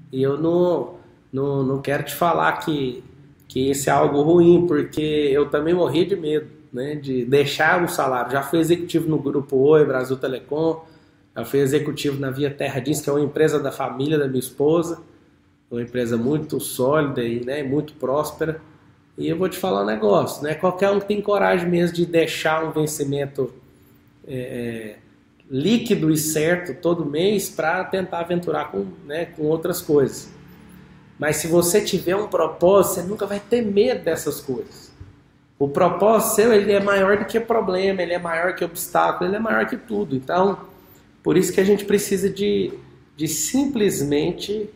E eu não quero te falar que esse é algo ruim, porque eu também morri de medo, né, de deixar o salário. Já fui executivo no Grupo Oi, Brasil Telecom, já fui executivo na Via Terra Jeans, que é uma empresa da família da minha esposa, uma empresa muito sólida e, né, muito próspera. E eu vou te falar um negócio, né? Qualquer um que tem coragem mesmo de deixar um vencimento líquido e certo todo mês para tentar aventurar com, né, com outras coisas. Mas se você tiver um propósito, você nunca vai ter medo dessas coisas. O propósito seu, ele é maior do que problema, ele é maior que obstáculo, ele é maior que tudo. Então, por isso que a gente precisa de simplesmente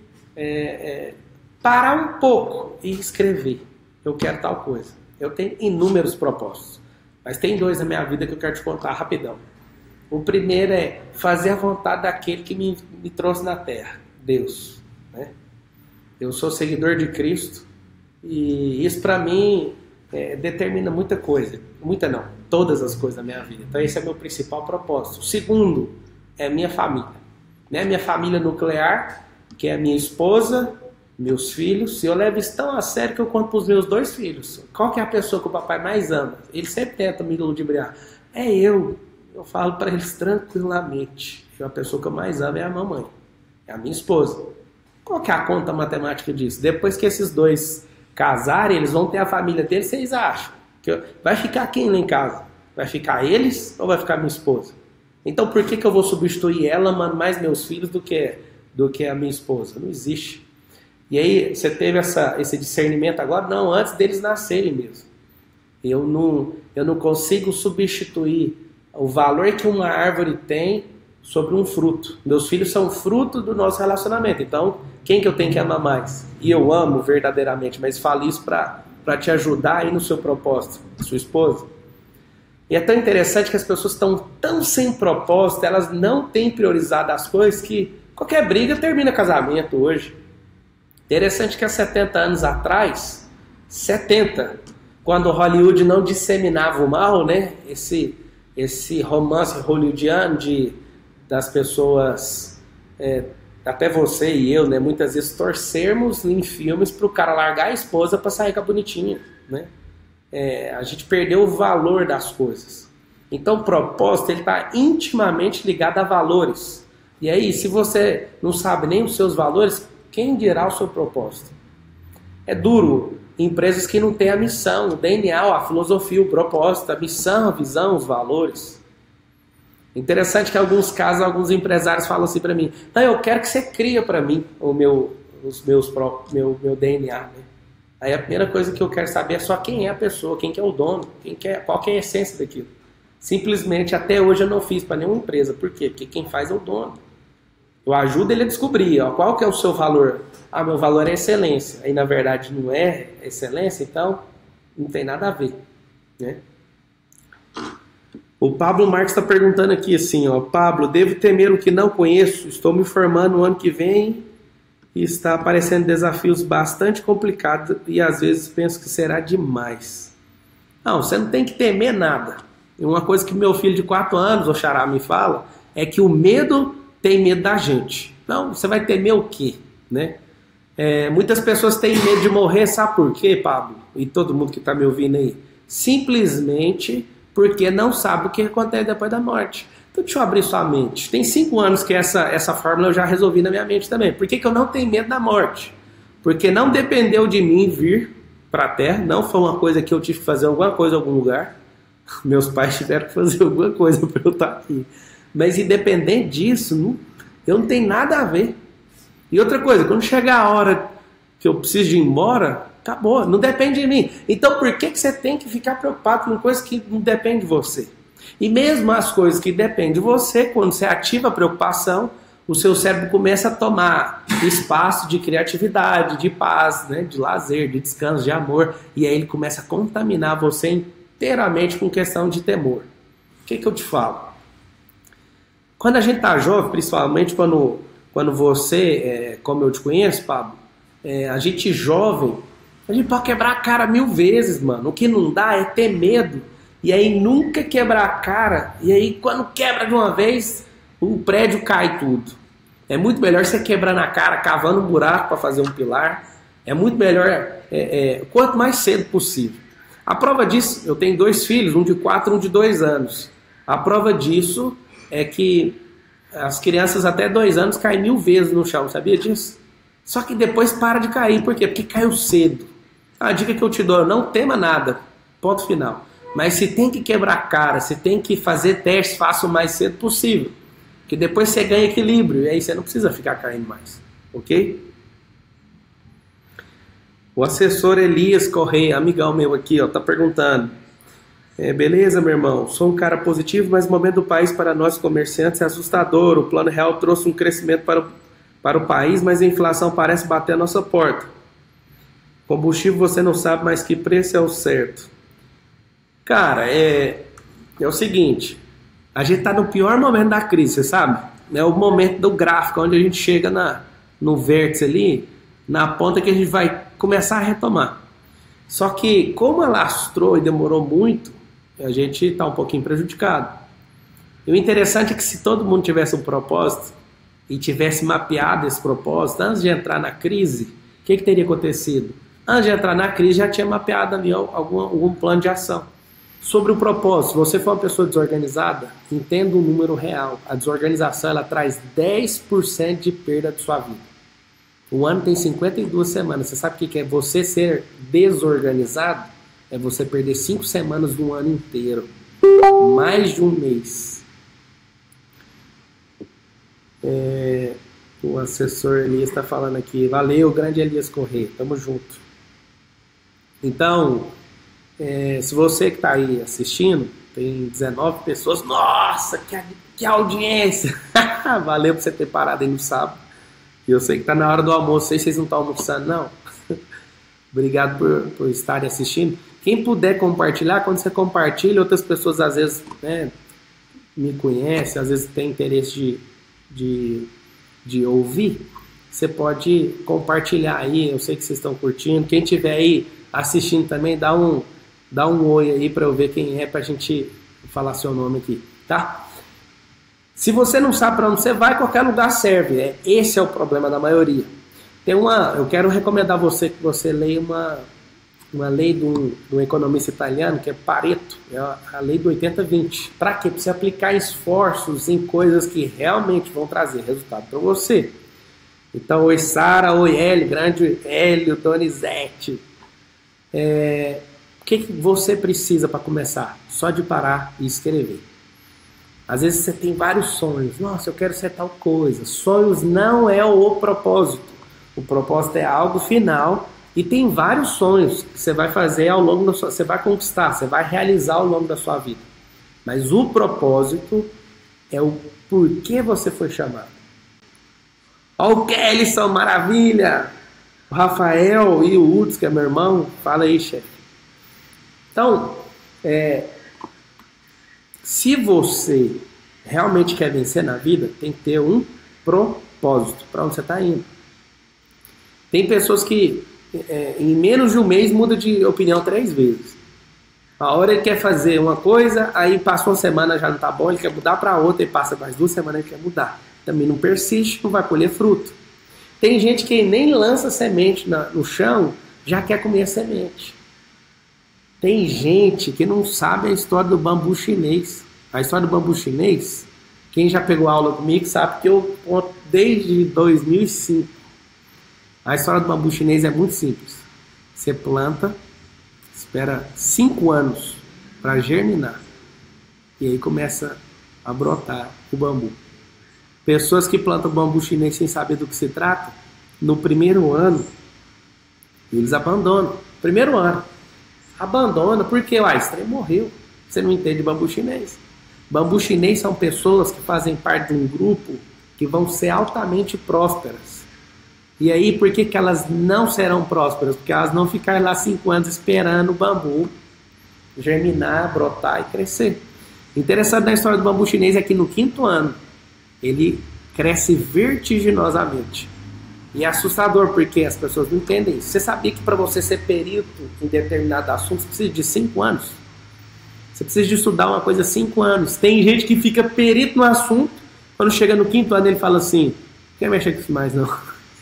parar um pouco e escrever. Eu quero tal coisa. Eu tenho inúmeros propósitos, mas tem dois na minha vida que eu quero te contar rapidão. O primeiro é fazer a vontade daquele que me trouxe na terra, Deus, né? Eu sou seguidor de Cristo e isso para mim determina muita coisa. Muita não, todas as coisas da minha vida. Então esse é meu principal propósito. O segundo é minha família, né? Minha família nuclear, que é a minha esposa, meus filhos. E eu levo isso tão a sério que eu conto para os meus dois filhos. Qual que é a pessoa que o papai mais ama? Ele sempre tenta me ludibriar. É eu. Eu falo para eles tranquilamente que a pessoa que eu mais amo é a mamãe, é a minha esposa. Qual que é a conta matemática disso? Depois que esses dois casarem, eles vão ter a família deles, vocês acham? Vai ficar quem lá em casa? Vai ficar eles ou vai ficar minha esposa? Então por que eu vou substituir ela amando mais meus filhos do que a minha esposa? Não existe. E aí você teve esse discernimento agora? Não, antes deles nascerem mesmo. Eu não consigo substituir o valor que uma árvore tem sobre um fruto. Meus filhos são fruto do nosso relacionamento. Então, quem que eu tenho que amar mais? E eu amo verdadeiramente, mas falo isso para te ajudar aí no seu propósito, sua esposa. E é tão interessante que as pessoas estão tão sem propósito, elas não têm priorizado as coisas que qualquer briga termina casamento hoje. Interessante que há 70 anos atrás, 70, quando Hollywood não disseminava o mal, né? Esse romance hollywoodiano das pessoas, até você e eu, né, muitas vezes torcermos em filmes para o cara largar a esposa para sair com a bonitinha, né? A gente perdeu o valor das coisas. Então o propósito está intimamente ligado a valores. E aí, se você não sabe nem os seus valores, quem dirá o seu propósito? É duro. Empresas que não têm a missão, o DNA, a filosofia, o propósito, a missão, a visão, os valores. Interessante que em alguns casos, alguns empresários falam assim para mim: então eu quero que você crie para mim meu DNA. Né? Aí a primeira coisa que eu quero saber é só quem é a pessoa, quem que é o dono, qual que é a essência daquilo. Simplesmente até hoje eu não fiz para nenhuma empresa. Por quê? Porque quem faz é o dono. Eu ajudo ele a descobrir qual que é o seu valor. Meu valor é excelência. Aí na verdade não é excelência, então não tem nada a ver, né? O Pablo Marques está perguntando aqui assim, Pablo, devo temer o que não conheço? Estou me formando no ano que vem e está aparecendo desafios bastante complicados e às vezes penso que será demais. Não, você não tem que temer nada. E uma coisa que meu filho de 4 anos, o Xará, me fala, é que o medo tem medo da gente. Então, você vai temer o quê, né? Muitas pessoas têm medo de morrer, sabe por quê, Pablo? E todo mundo que está me ouvindo aí. Simplesmente porque não sabe o que acontece depois da morte. Então, deixa eu abrir sua mente. Tem 5 anos que essa fórmula eu já resolvi na minha mente também. Por que eu não tenho medo da morte? Porque não dependeu de mim vir para a Terra. Não foi uma coisa que eu tive que fazer alguma coisa em algum lugar. Meus pais tiveram que fazer alguma coisa para eu estar aqui. Mas independente disso, eu não tenho nada a ver. E outra coisa, quando chegar a hora que eu preciso de ir embora, acabou, não depende de mim. Então por que você tem que ficar preocupado com coisas que não dependem de você? E mesmo as coisas que dependem de você, quando você ativa a preocupação, o seu cérebro começa a tomar espaço de criatividade, de paz, né, de lazer, de descanso, de amor. E aí ele começa a contaminar você inteiramente com questão de temor. O que eu te falo? Quando a gente está jovem, principalmente quando você, como eu te conheço, Pablo, a gente jovem, a gente pode quebrar a cara 1000 vezes, mano. O que não dá é ter medo. E aí nunca quebrar a cara. E aí quando quebra de uma vez, o prédio cai tudo. É muito melhor você quebrar na cara, cavando um buraco para fazer um pilar. É muito melhor, quanto mais cedo possível. A prova disso, eu tenho 2 filhos, um de 4 e um de 2 anos. A prova disso é que as crianças até 2 anos caem 1000 vezes no chão, sabia disso? Só que depois para de cair, por quê? Porque caiu cedo. A dica que eu te dou, não tema nada, ponto final. Mas se tem que quebrar a cara, se tem que fazer testes, faça o mais cedo possível. Que depois você ganha equilíbrio, e aí você não precisa ficar caindo mais, ok? O assessor Elias Correia, amigão meu aqui, ó, tá perguntando. Beleza, meu irmão, sou um cara positivo, mas o momento do país para nós comerciantes é assustador. O Plano Real trouxe um crescimento para o país, mas a inflação parece bater a nossa porta. Combustível você não sabe mais que preço é o certo. Cara, é o seguinte, a gente tá no pior momento da crise, você sabe? É o momento do gráfico, onde a gente chega no vértice ali, na ponta que a gente vai começar a retomar. Só que, como alastrou e demorou muito, a gente está um pouquinho prejudicado. E o interessante é que se todo mundo tivesse um propósito e tivesse mapeado esse propósito antes de entrar na crise, o que teria acontecido? Antes de entrar na crise, já tinha mapeado ali algum plano de ação. Sobre o propósito, se você for uma pessoa desorganizada, entenda o número real. A desorganização ela traz 10% de perda de sua vida. O ano tem 52 semanas. Você sabe o que é você ser desorganizado? É você perder 5 semanas do ano inteiro. Mais de um mês. O assessor Elias está falando aqui. Valeu, grande Elias Correia. Tamo junto. Então, se você que está aí assistindo, tem 19 pessoas. Nossa, que audiência! Valeu por você ter parado aí no sábado. E eu sei que está na hora do almoço. Sei se vocês não estão almoçando, não. Obrigado por estarem assistindo. Quem puder compartilhar, quando você compartilha, outras pessoas às vezes me conhecem, às vezes tem interesse de ouvir. Você pode compartilhar aí. Eu sei que vocês estão curtindo. Quem estiver aí assistindo também, dá um oi aí para eu ver quem é, para a gente falar seu nome aqui, tá? Se você não sabe para onde você vai, qualquer lugar serve. Esse é o problema da maioria. Eu quero recomendar você que você leia uma lei do economista italiano, que é Pareto, é a lei do 80-20. Para quê? Para você aplicar esforços em coisas que realmente vão trazer resultado para você. Então, oi Sara, oi Hélio, grande Hélio, Donizete. O que você precisa para começar? Só de parar e escrever. Às vezes você tem vários sonhos. Nossa, eu quero ser tal coisa. Sonhos não é o propósito. O propósito é algo final. E tem vários sonhos que você vai fazer ao longo da sua... Você vai conquistar, você vai realizar ao longo da sua vida. Mas o propósito é o porquê você foi chamado. Ó o Kellyson, maravilha! O Rafael e o Uds, que é meu irmão. Fala aí, chefe. Então, se você realmente quer vencer na vida, tem que ter um propósito. Para onde você está indo? Tem pessoas que em menos de um mês muda de opinião 3 vezes. A hora ele quer fazer uma coisa, aí passa uma semana já não está bom, ele quer mudar para outra, e passa mais 2 semanas ele quer mudar. Também não persiste, não vai colher fruto. Tem gente que nem lança semente no chão, já quer comer a semente. Tem gente que não sabe a história do bambu chinês. A história do bambu chinês, quem já pegou aula comigo sabe que eu conto desde 2005. A história do bambu chinês é muito simples. Você planta, espera 5 anos para germinar. E aí começa a brotar o bambu. Pessoas que plantam bambu chinês sem saber do que se trata, no primeiro ano, eles abandonam. Primeiro ano. Abandona, porque esse trem morreu. Você não entende bambu chinês. Bambu chinês são pessoas que fazem parte de um grupo que vão ser altamente prósperas. E aí, por que elas não serão prósperas? Porque elas não ficaram lá 5 anos esperando o bambu germinar, brotar e crescer. Interessante na história do bambu chinês é que no 5º ano, ele cresce vertiginosamente. E é assustador, porque as pessoas não entendem isso. Você sabia que para você ser perito em determinado assunto, você precisa de 5 anos? Você precisa de estudar uma coisa 5 anos. Tem gente que fica perito no assunto, quando chega no 5º ano ele fala assim, Quem mexe com isso mais não?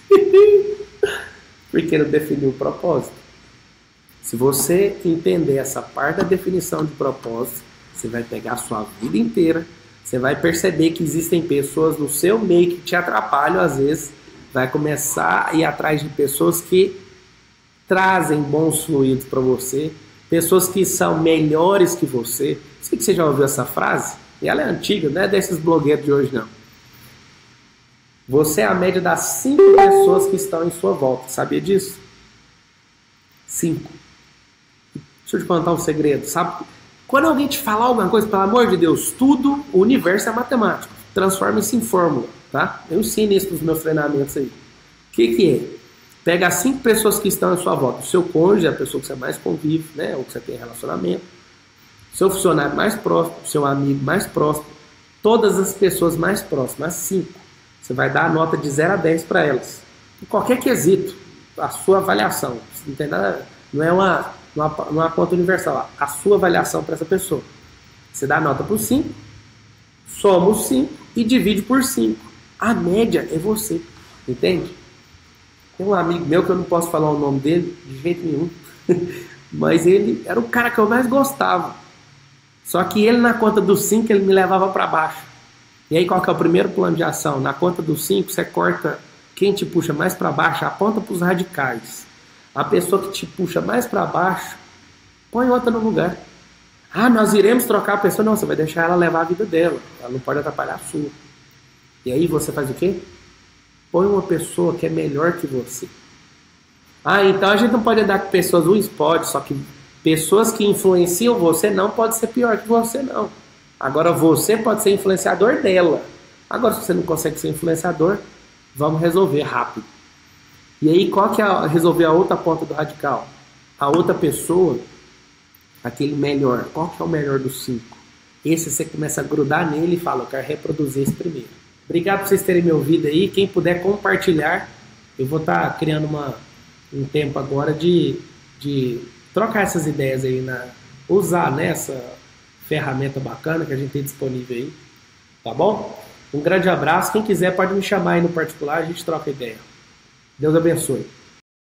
Porque não definiu o propósito. Se você entender essa parte da definição de propósito, você vai pegar a sua vida inteira, você vai perceber que existem pessoas no seu meio que te atrapalham às vezes, vai começar a ir atrás de pessoas que trazem bons fluidos para você, pessoas que são melhores que você. Sei que você já ouviu essa frase, e ela é antiga, não é desses blogueiros de hoje não. Você é a média das 5 pessoas que estão em sua volta, sabia disso? 5. Deixa eu te contar um segredo, sabe? Quando alguém te falar alguma coisa, pelo amor de Deus, tudo, o universo é matemático. Transforma-se em fórmula, tá? Eu ensino isso nos meus treinamentos aí. O que é? Pega as 5 pessoas que estão à sua volta. O seu cônjuge, a pessoa que você mais convive, né? Ou que você tem relacionamento. Seu funcionário mais próximo, seu amigo mais próximo. Todas as pessoas mais próximas, as 5. Você vai dar a nota de 0 a 10 para elas. Em qualquer quesito, a sua avaliação. Não tem nada, não é uma conta universal. A sua avaliação para essa pessoa. Você dá a nota por 5, soma os 5 e divide por 5. A média é você. Entende? Tem um amigo meu que eu não posso falar o nome dele de jeito nenhum. Mas ele era o cara que eu mais gostava. Só que ele na conta dos 5 ele me levava para baixo. E aí qual que é o primeiro plano de ação? Na conta dos 5 você corta quem te puxa mais para baixo, aponta para os radicais. A pessoa que te puxa mais para baixo, põe outra no lugar. Ah, nós iremos trocar a pessoa. Não, você vai deixar ela levar a vida dela. Ela não pode atrapalhar a sua. E aí você faz o quê? Põe uma pessoa que é melhor que você. Ah, então a gente não pode andar com pessoas ruins? Pode, só que pessoas que influenciam você não pode ser pior que você, não. Agora você pode ser influenciador dela. Agora se você não consegue ser influenciador, vamos resolver rápido. E aí qual que é resolver a outra ponta do radical? A outra pessoa, aquele melhor. Qual que é o melhor dos 5? Esse você começa a grudar nele e fala, eu quero reproduzir esse primeiro. Obrigado por vocês terem me ouvido aí. Quem puder compartilhar, eu vou estar criando um tempo agora de trocar essas ideias aí, usar nessa ferramenta bacana que a gente tem disponível aí. Tá bom? Um grande abraço. Quem quiser pode me chamar aí no particular, a gente troca ideia. Deus abençoe.